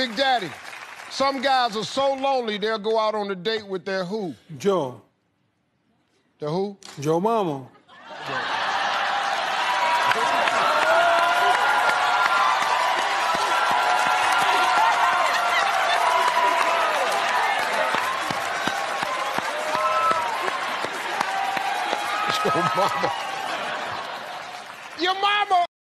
Big Daddy, some guys are so lonely they'll go out on a date with their who? Joe. The who? Joe Mama. Your mama. Your mama